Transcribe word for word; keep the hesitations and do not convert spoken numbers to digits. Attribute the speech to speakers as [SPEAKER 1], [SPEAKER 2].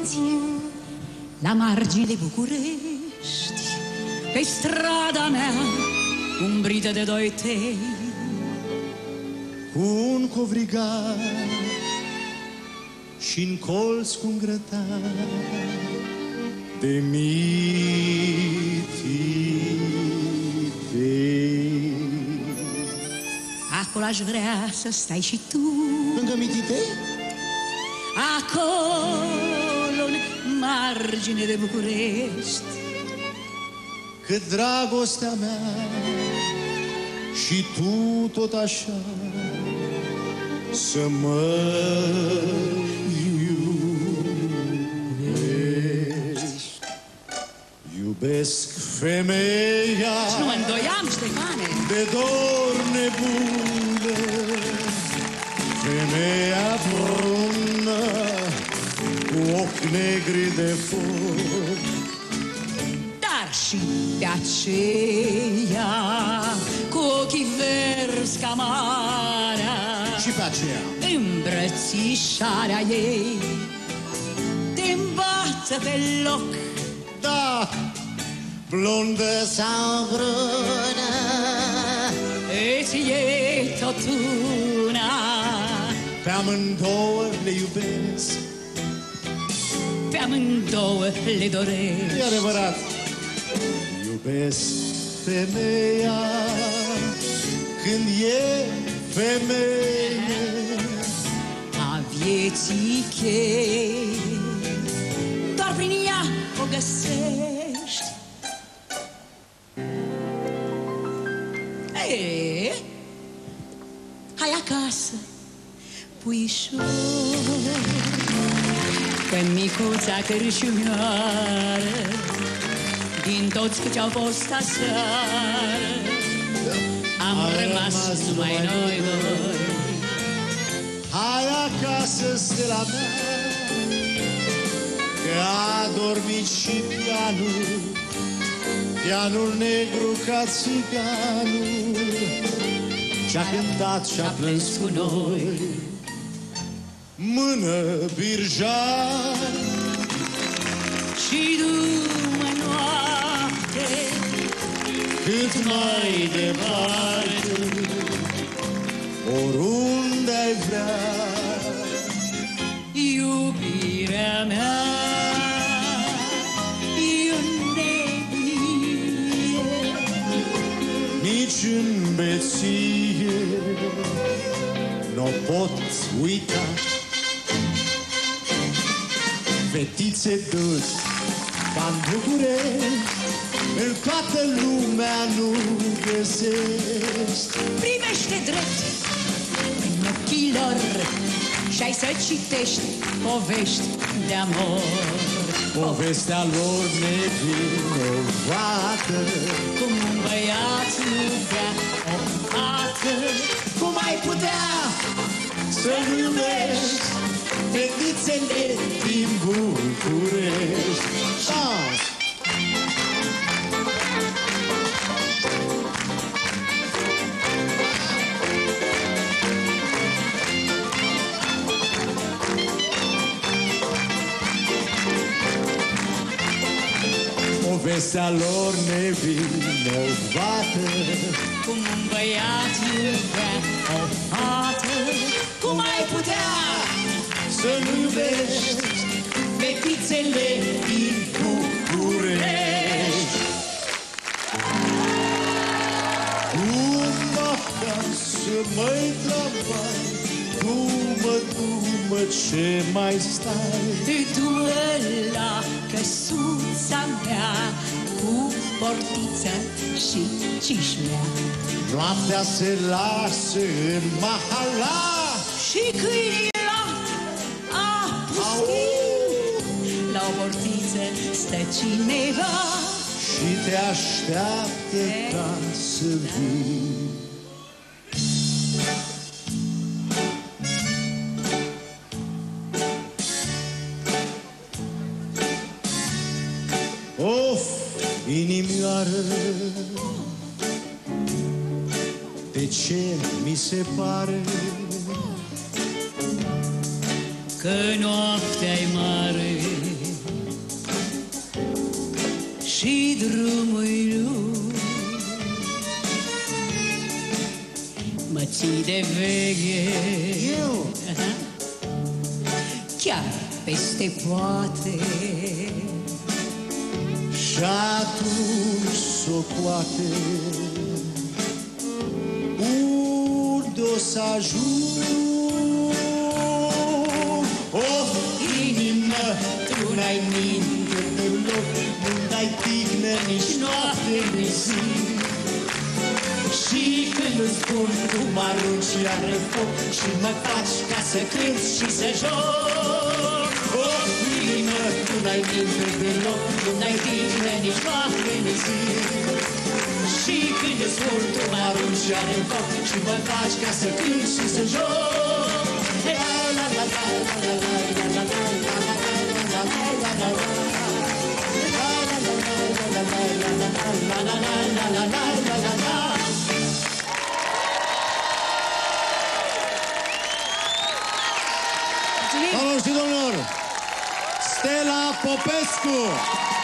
[SPEAKER 1] vieții, la marginile București, pe strada mea umbrită de doi tei,
[SPEAKER 2] cu un covrigar și-n colț cu un grătar de mititei.
[SPEAKER 1] Acolo aș vrea să stai și tu.
[SPEAKER 2] Lângă mititei?
[SPEAKER 1] Acolo, în margine de București,
[SPEAKER 2] cât dragostea mea și tu tot așa să mă iubești. Iubesc femeia
[SPEAKER 1] și nu mă îndoiam, Ștefane,
[SPEAKER 2] de dor nebună, femeia brună cu ochi negri de foc,
[SPEAKER 1] dar și pe aceea cu ochii verzi ca marea,
[SPEAKER 2] și pe aceea
[SPEAKER 1] îmbrățișarea ei te îmbată pe loc.
[SPEAKER 2] Da, blondă sau brună,
[SPEAKER 1] îți e tot una,
[SPEAKER 2] pe amândouă le iubesc,
[SPEAKER 1] pe amândouă le doresc.
[SPEAKER 2] E adevărat. Iubesc femeia când e femeie
[SPEAKER 1] a vieții chei, doar prin ea o găsești. E, hai acasă, puișor, că micuța cărșunioară din toți câți au fost aseară am rămas numai noi doi.
[SPEAKER 2] Hai acasă, stela mea, că a dormit și pianul, pianul negru ca țiganul, ce-a cântat și-a plâns cu noi. Mână birjar
[SPEAKER 1] și du-mă noapte
[SPEAKER 2] cât mai departe, oriunde ai vrea,
[SPEAKER 1] iubirea mea e o nebunie,
[SPEAKER 2] nici în beție n-o pot uita. Fetițe dulci ca-n București, în toată lumea nu găsești.
[SPEAKER 1] privește drept în ochii lor și-ai să citești povești de amor.
[SPEAKER 2] Povestea lor nevinovată,
[SPEAKER 1] Cum un băiat nu vrea o fată,
[SPEAKER 2] cum ai putea să nu iubești fetițele din București? Dans! Povestea lor nevinovată,
[SPEAKER 1] cum un băiat nu vrea o fată, cum ai putea
[SPEAKER 2] să nu iubești
[SPEAKER 1] fetițele din
[SPEAKER 2] București. Cum noaptea să mă-i tramvai, du-mă, du-mă, ce mai stai?
[SPEAKER 1] Du-mă la căsuța mea cu portiță și cișmea,
[SPEAKER 2] Noaptea se lasă în mahala
[SPEAKER 1] și câinii la a pustiu. La o portiță stă cineva
[SPEAKER 2] și te așteaptă ca să vii. Of, inimioară, de ce mi se pare
[SPEAKER 1] că noaptea-i mare drumul lui. Mă ții de veche.
[SPEAKER 2] Eu?
[SPEAKER 1] Chiar peste poate.
[SPEAKER 2] Și atunci socoate unde o să ajung. Of, inimă, tu n-ai minte deloc, nu dai tignă nici noapte, nici zi. Și când îți spun, tu mă arunci iară foc și mă faci ca să cânt și să joc. Of, inimă, tu n-ai minte deloc, nu dai tignă nici noapte, nici zi. Și când îți spun, tu mă arunci iară foc și mă faci ca să cânt și să joc. La la la la la la la la la la la la la la. Doamnelor și domnilor, Stella Popescu!